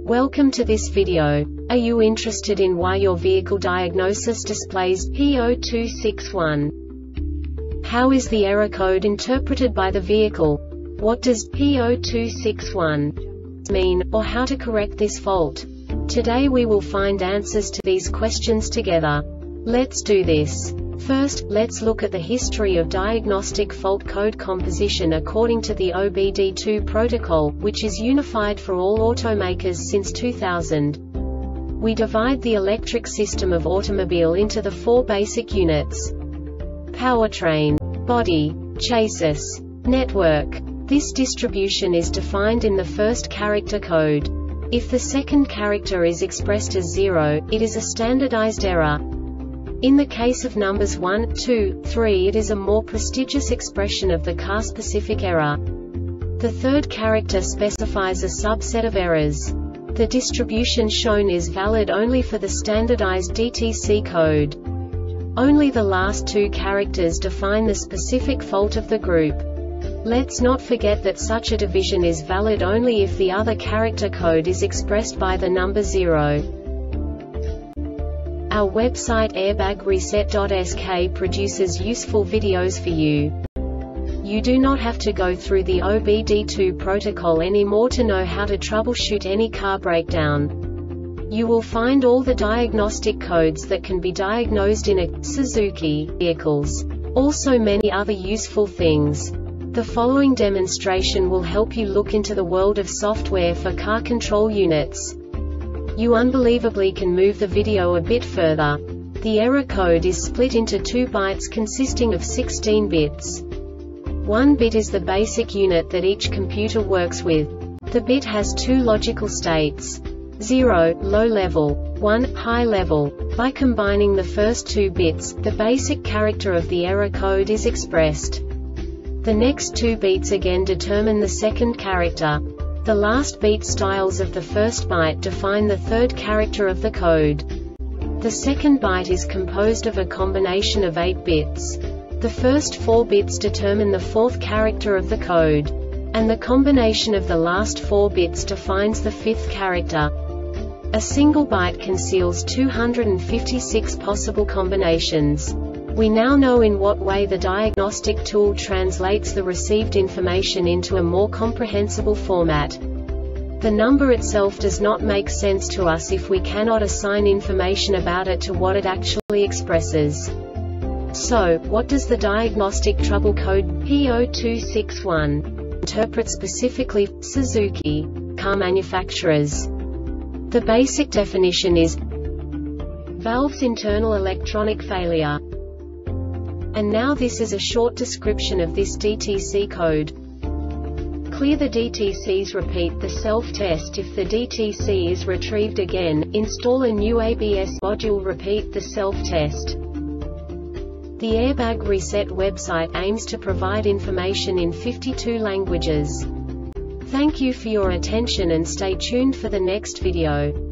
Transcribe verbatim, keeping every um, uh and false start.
Welcome to this video. Are you interested in why your vehicle diagnosis displays P zero two six one? How is the error code interpreted by the vehicle? What does P zero two six one mean, or how to correct this fault? Today we will find answers to these questions together. Let's do this. First, let's look at the history of diagnostic fault code composition according to the O B D two protocol, which is unified for all automakers since two thousand. We divide the electric system of automobile into the four basic units: powertrain, body, chassis, network. This distribution is defined in the first character code. If the second character is expressed as zero, it is a standardized error. In the case of numbers one, two, three, it is a more prestigious expression of the car-specific error. The third character specifies a subset of errors. The distribution shown is valid only for the standardized D T C code. Only the last two characters define the specific fault of the group. Let's not forget that such a division is valid only if the other character code is expressed by the number zero. Our website airbag reset dot S K produces useful videos for you. You do not have to go through the O B D two protocol anymore to know how to troubleshoot any car breakdown. You will find all the diagnostic codes that can be diagnosed in a Suzuki vehicles. Also many other useful things. The following demonstration will help you look into the world of software for car control units. You unbelievably can move the video a bit further. The error code is split into two bytes consisting of sixteen bits. One bit is the basic unit that each computer works with. The bit has two logical states: zero, low level, one, high level. By combining the first two bits, the basic character of the error code is expressed. The next two bits again determine the second character. The last beat styles of the first byte define the third character of the code. The second byte is composed of a combination of eight bits. The first four bits determine the fourth character of the code. And the combination of the last four bits defines the fifth character. A single byte conceals two hundred fifty-six possible combinations. We now know in what way the diagnostic tool translates the received information into a more comprehensible format. The number itself does not make sense to us if we cannot assign information about it to what it actually expresses. So, what does the diagnostic trouble code P zero two six one interpret specifically for Suzuki car manufacturers? The basic definition is valve's internal electronic failure. And now this is a short description of this D T C code. Clear the D T Cs. Repeat the self-test. If the D T C is retrieved again, install a new A B S module. Repeat the self-test. The Airbag Reset website aims to provide information in fifty-two languages. Thank you for your attention and stay tuned for the next video.